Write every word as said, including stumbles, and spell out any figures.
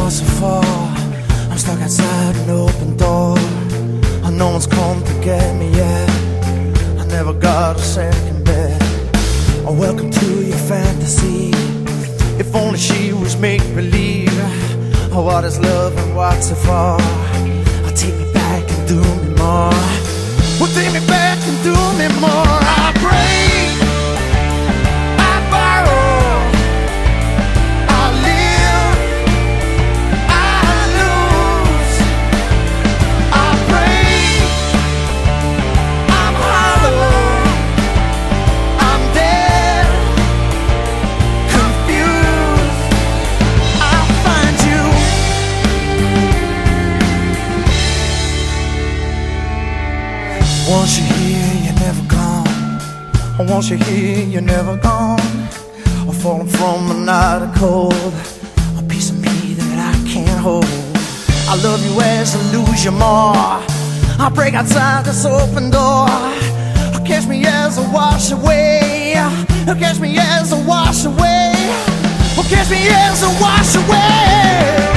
are so far. I'm stuck outside an open door. No one's come to get me yet. I never got a second bed. Oh, welcome to your fantasy. If only she was make-believe. Oh, what is love and what's it for? Oh, take me back and do me more. Well, take me back and do me more. I break, I borrow, I live, I lose, I break, I'm hollow, I'm dead, confused, I'll find you. Once you're here, you're never gone. Once you're here, you're never gone. I'm falling from a night of cold, a piece of me that I can't hold. I love you as I lose you more. I break outside this open door. Catch me as I wash away. Catch me as I wash away. Catch me as I wash away.